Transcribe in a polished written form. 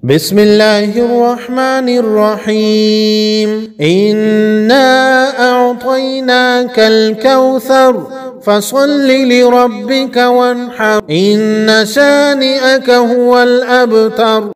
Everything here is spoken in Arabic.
بسم الله الرحمن الرحيم إنا أعطيناك الكوثر فصل لربك وانحر إن شانئك هو الأبتر.